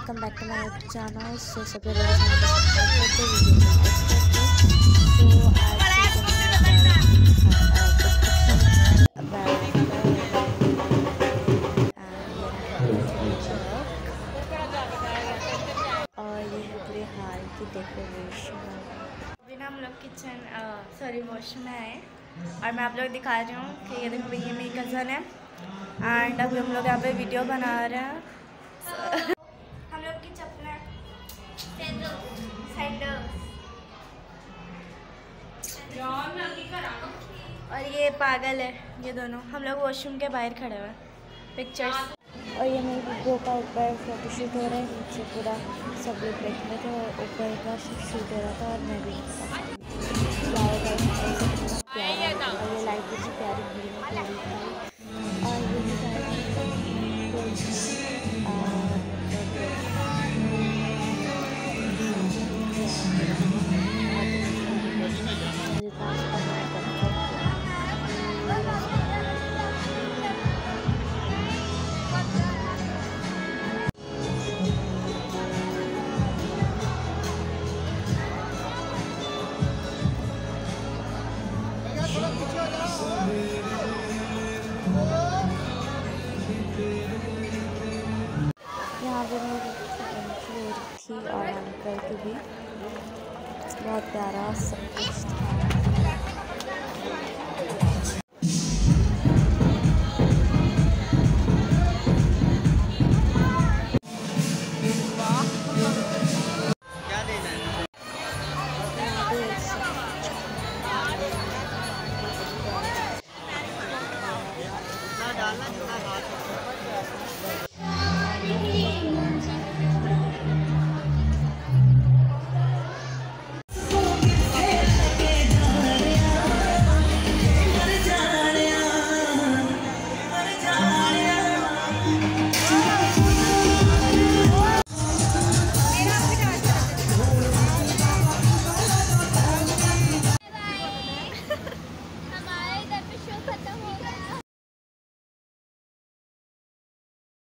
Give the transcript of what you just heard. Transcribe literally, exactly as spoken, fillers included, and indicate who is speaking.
Speaker 1: Welcome back to my channel. So सभी लोग channel को सब्सक्राइब करके वीडियो को लाइक करके। तो और ये है पूरे हाल की डेकोरेशन।
Speaker 2: अभी ना हम लोग किचन सॉरी वॉशरूम में आए और मैं आप लोग दिखा रही हूँ कि ये देखो ये मेरी कज़न है एंड अभी हम लोग यहाँ पे वीडियो बना रहे हैं। हम लोग की चप्पलें और ये पागल है, ये दोनों हम लोग वॉशरूम के बाहर खड़े हुए पिक्चर्स।
Speaker 1: और ये मेरे वीडियो का ऊपर फोटोशूट हो रहा है, नीचे पूरा सब लोग बैठे हुए थे और ऊपर का शूट हो रहा था और मैं भी प्यारा और ये लाइट इतनी प्यारी ग्रीन कलर की और ये भी यहाँ पे मेरी एंट्री हो रही थी और अंकल की भी बहुत प्यारा सब कुछ था।